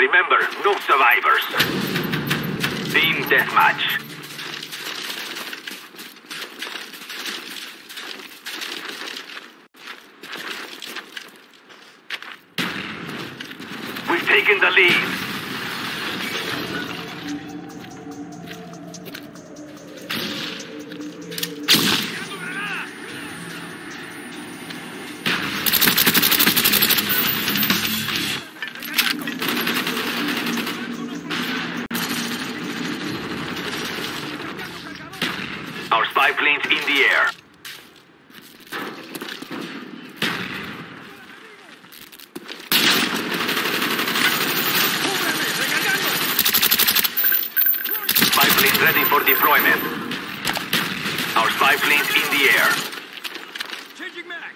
Remember, no survivors. Team deathmatch. We've taken the lead. Our spy plane's in the air. Spy plane ready for deployment. Our spy plane's in the air. Changing mag.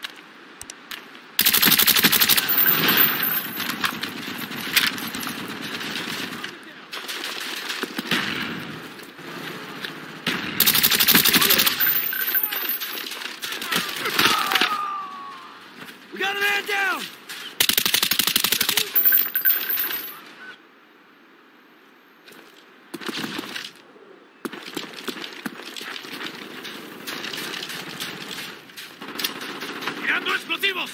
We got a man down. ¡Tirando explosivos!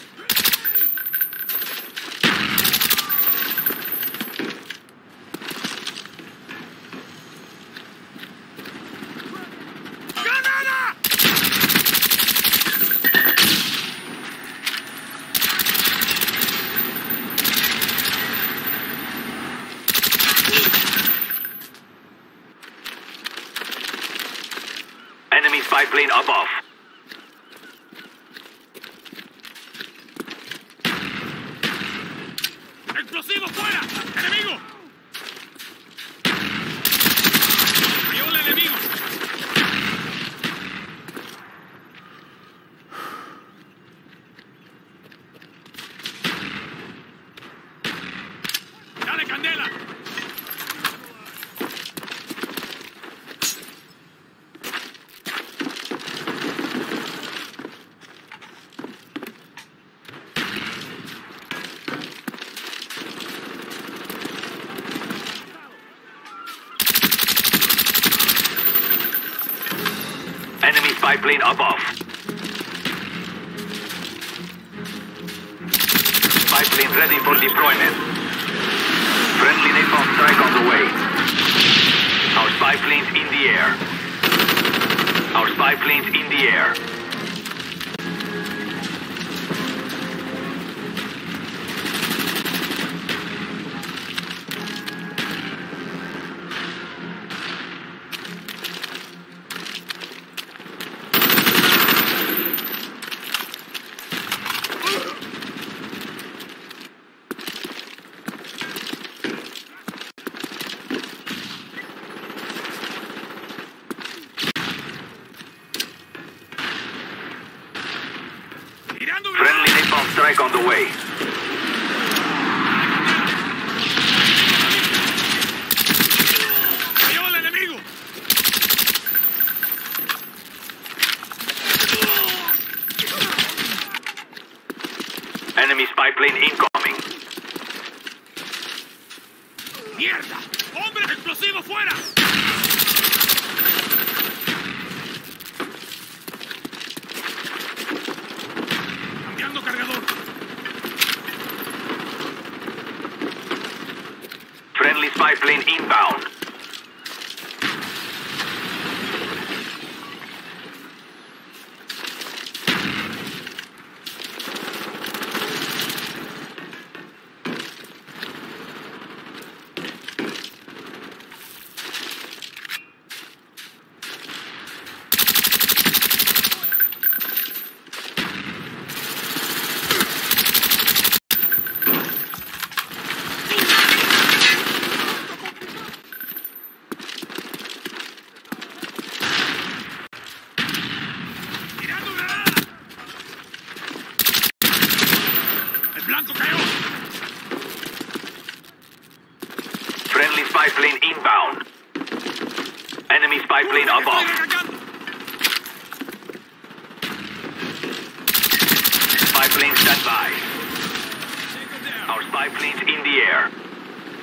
¡Granada! Enemy spy plane above. ¡Explosivo fuera! ¡Enemigo! ¡Cayó el enemigo! ¡Dale candela! Enemy spy plane above. Spy plane ready for deployment. Friendly napalm strike on the way. Our spy plane's in the air. Our spy plane's in the air. ¡Tirando Friendly napalm strike on the way. ¡Cayó el enemigo! Enemy spy plane incoming. ¡Mierda! ¡Hombre explosivo fuera! Cambiando cargador. Friendly spy plane inbound. ¡Blanco cayó! Friendly spy plane inbound. Enemy spy plane above. Spy plane standby. Our spy plane's in the air.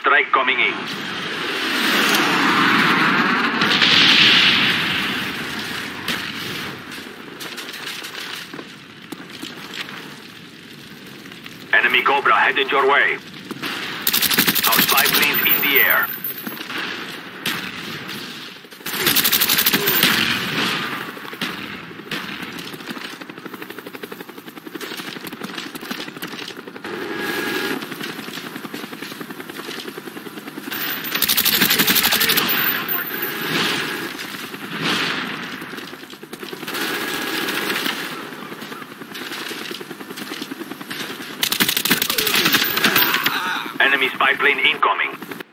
strike coming in. Enemy Cobra headed your way. Our spy planes in the air. Enemy spy plane incoming.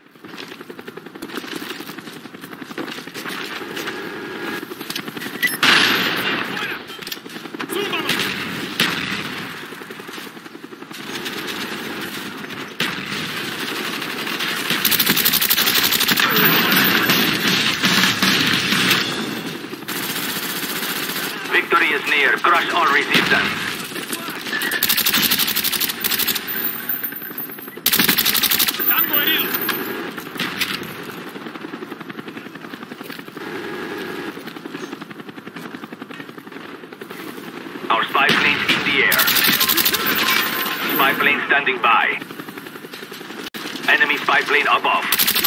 Victory is near. Crush all resistance. Tango herido. Our spy planes in the air. Spy plane standing by. Enemy spy plane above.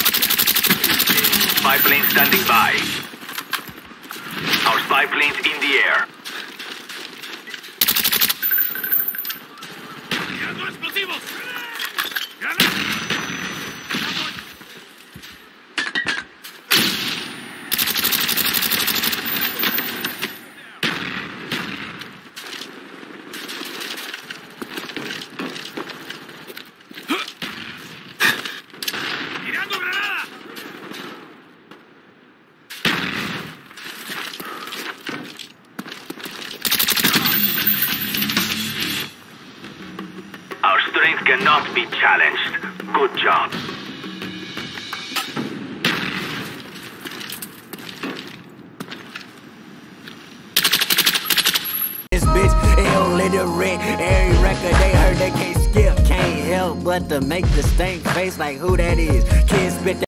Spy plane standing by. Our spy planes in the air. ¡Tirando explosivos! ¡Granada! ¡Tirando granada! Our strength cannot be challenged. Good job. This bitch illiterate. Every record they heard they can't skip. Can't help but to make the stink face like who that is. Kids spit